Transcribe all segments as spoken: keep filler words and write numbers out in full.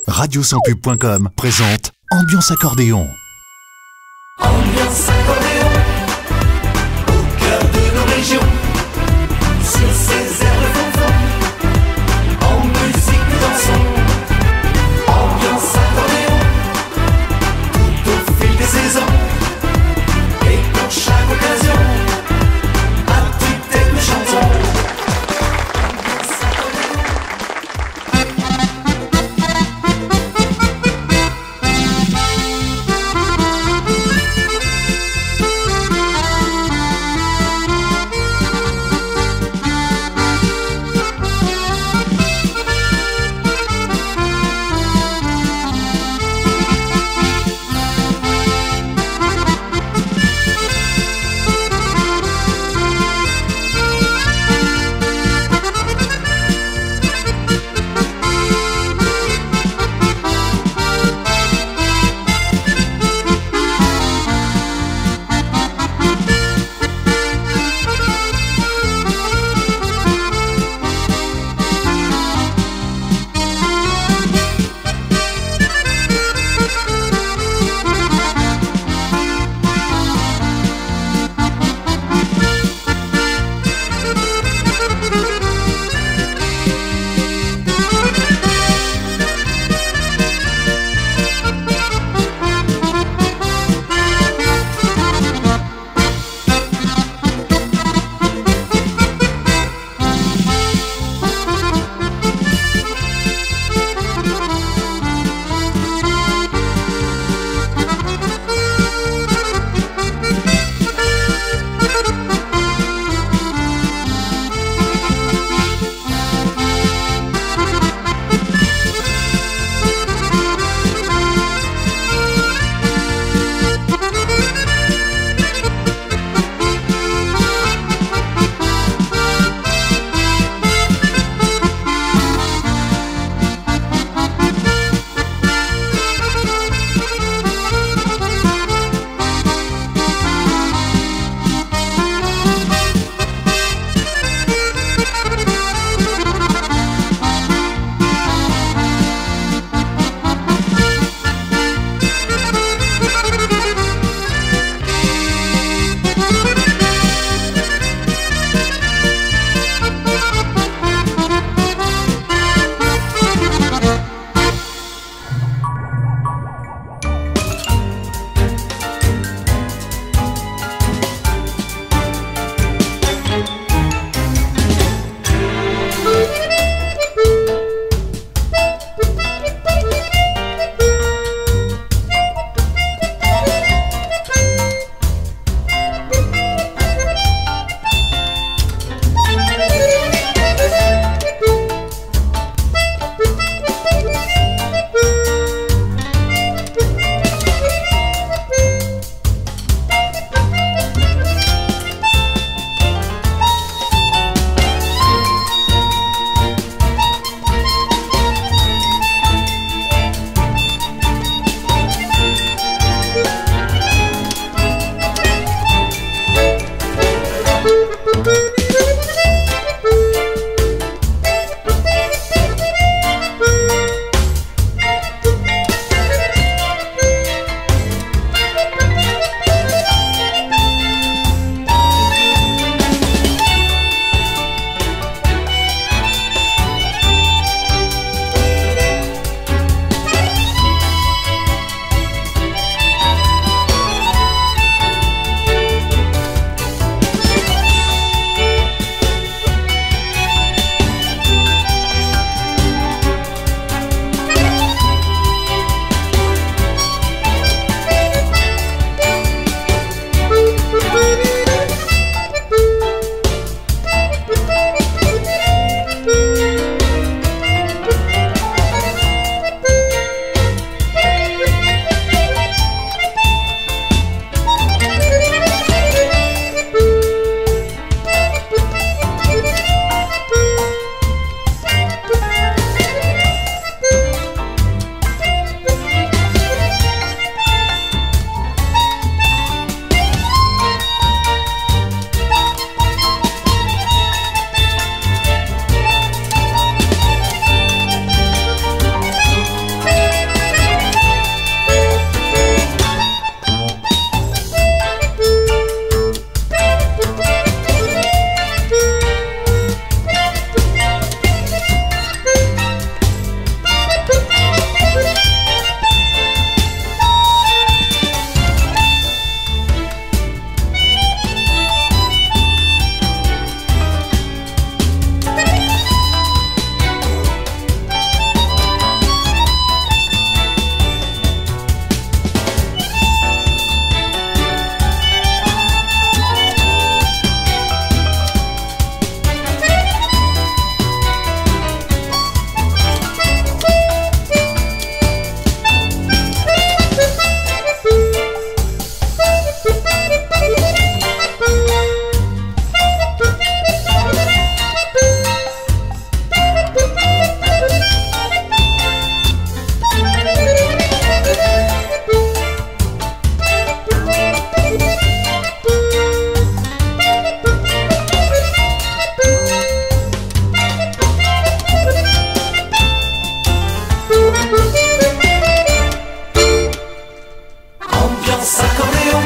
radio sans pub point com présente Ambiance Accordéon. Ambiance Accordéon, au cœur de nos régions, sur ces airs de fanfan, en musique nous dansons. Ambiance Accordéon, tout au fil des saisons, et pour chaque occasion, à tue-tête nous chantons. Ambiance accordéon.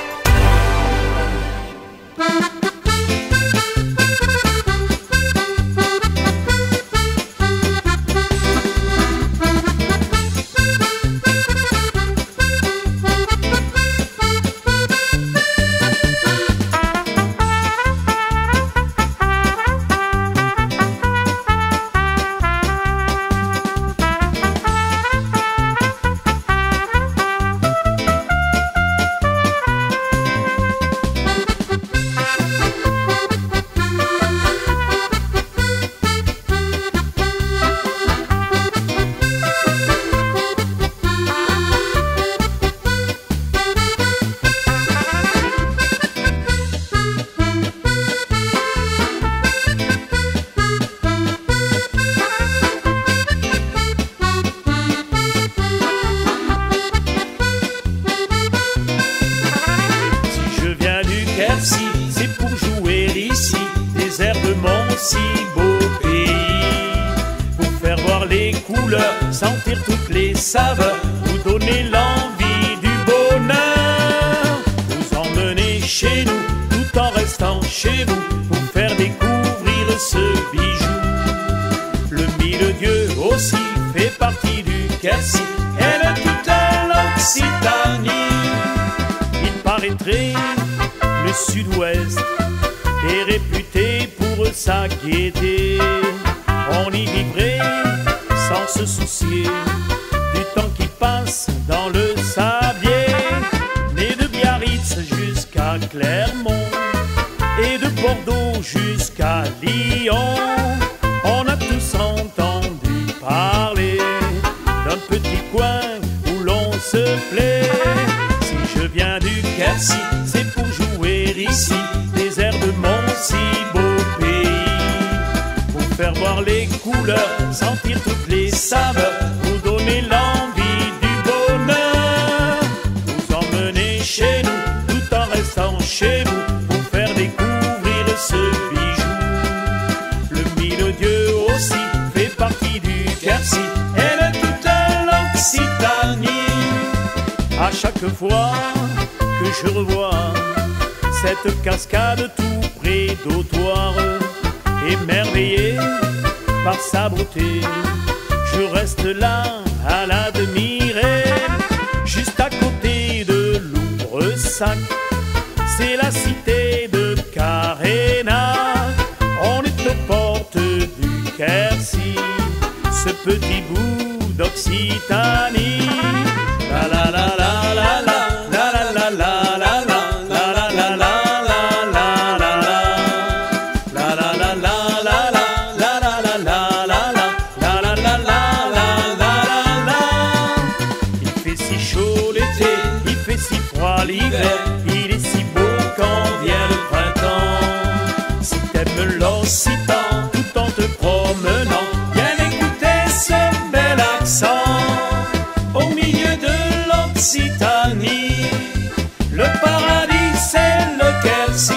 C'est pour jouer ici des airs de mon si beau pays, pour faire voir les couleurs, sentir toutes les saveurs, vous donner l'envie du bonheur, vous emmener chez nous tout en restant chez vous, pour faire découvrir ce bijou. Le mille-dieu aussi fait partie du Quercy, et de toute l'Occitanie. Il paraîtrait le sud-ouest est réputé pour sa gaieté. On y vivrait sans se soucier du temps qui passe dans le sablier. Né de Biarritz jusqu'à Clermont et de Bordeaux jusqu'à Lyon, on a tous entendu parler d'un petit coin où l'on se plaît. Si je viens du Quercy, c'est pour jouer ici des airs de mon si beau pays, pour faire voir les couleurs, sentir toutes les saveurs, vous donner l'envie du bonheur, vous emmener chez nous tout en restant chez vous, pour faire découvrir ce bijou. Le mille-dieu aussi fait partie du Quercy et de toute l'Occitanie. À chaque fois que je revois cette cascade tout près d'Autoire, émerveillé par sa beauté, je reste là à l'admirer. Juste à côté de Louvresac, c'est la cité de Carénac. On est aux portes du Quercy, ce petit bout d'Occitanie. La la la la la la. L'hiver, il est si beau quand vient le printemps. Si t'aimes l'Occitan tout en te promenant, viens écouter ce bel accent. Au milieu de l'Occitanie, le paradis c'est le Quercy.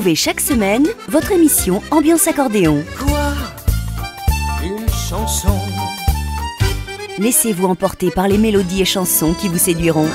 Retrouvez chaque semaine votre émission Ambiance Accordéon. Quoi? Une chanson? Laissez-vous emporter par les mélodies et chansons qui vous séduiront.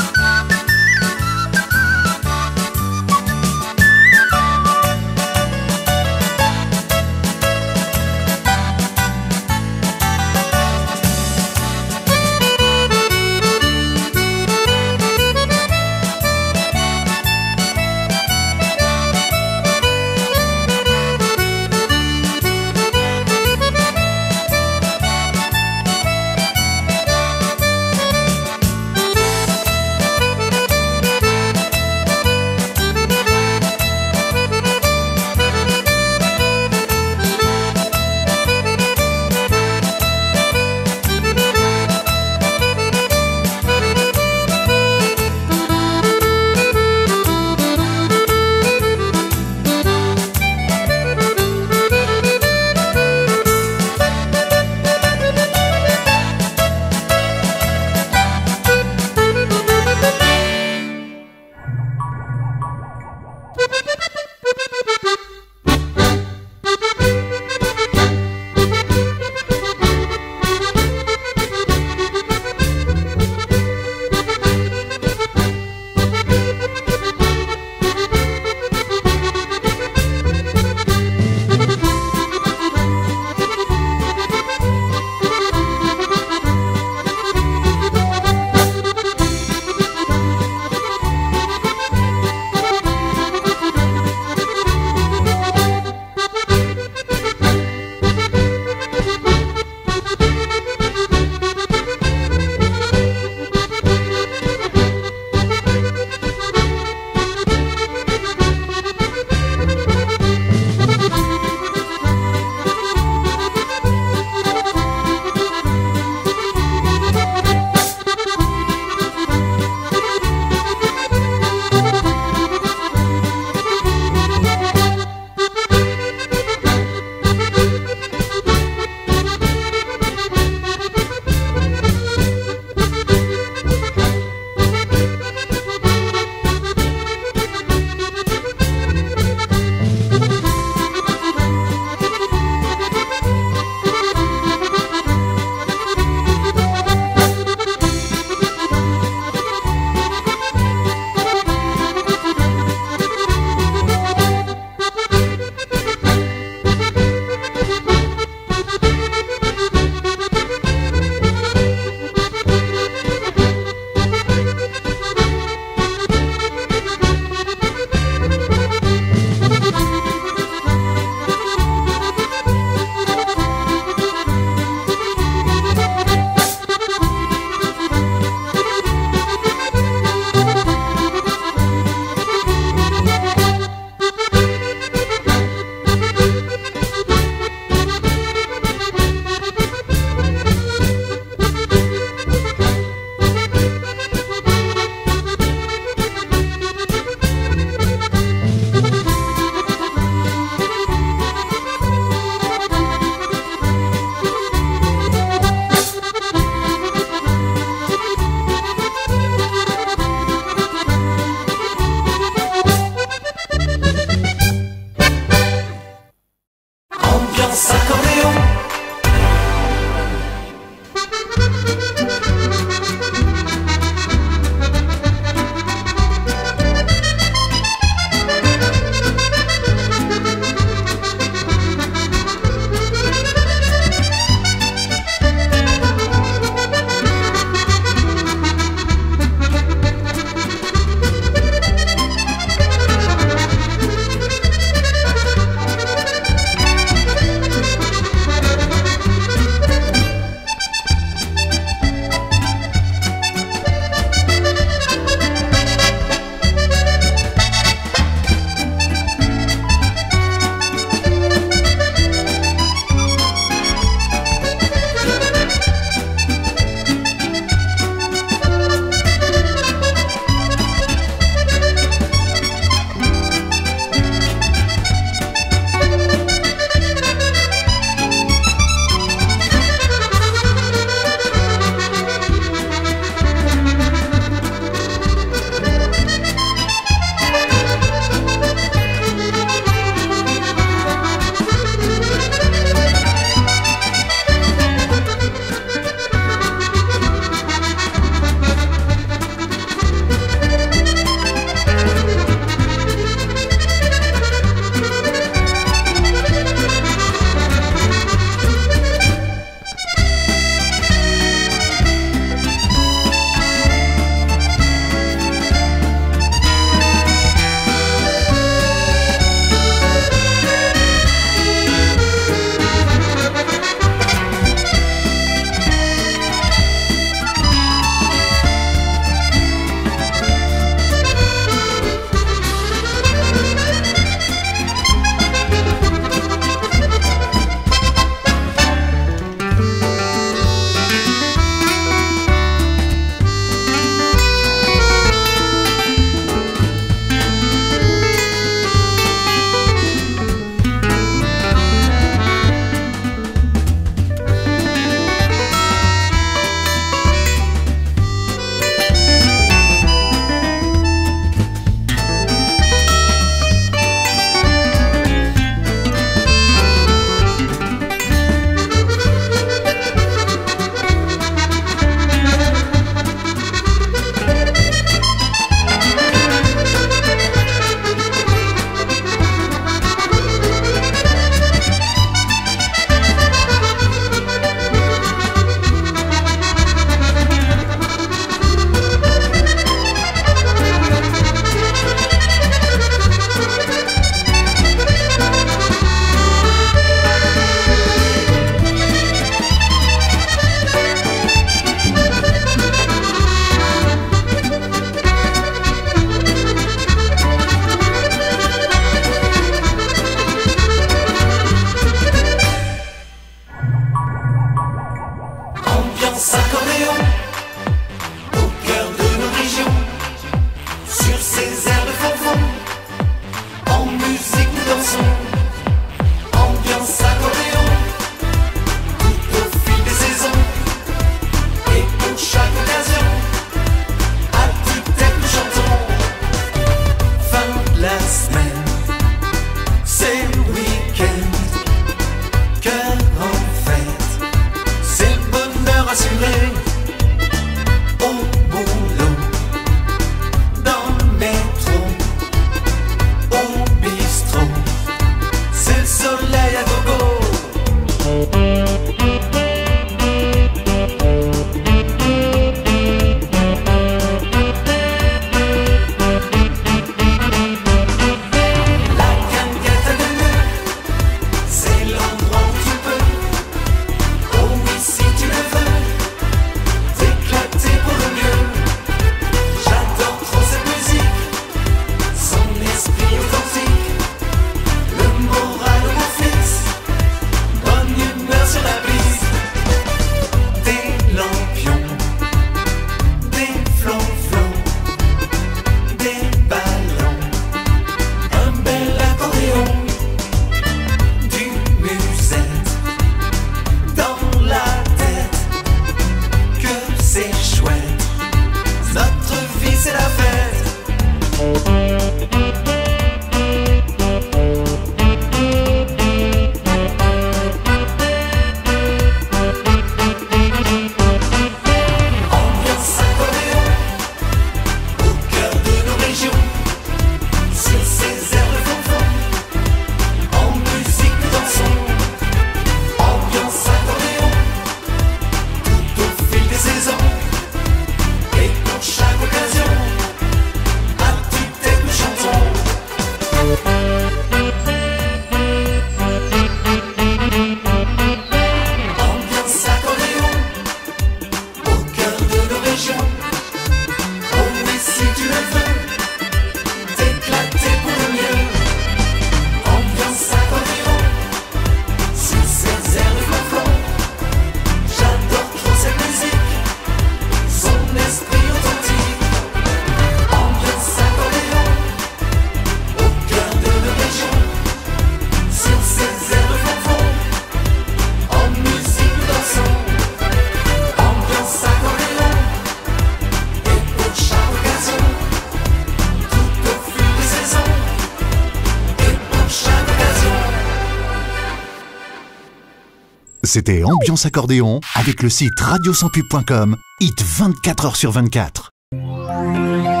c'était Ambiance Accordéon avec le site radio sans pub point com, hit vingt-quatre heures sur vingt-quatre.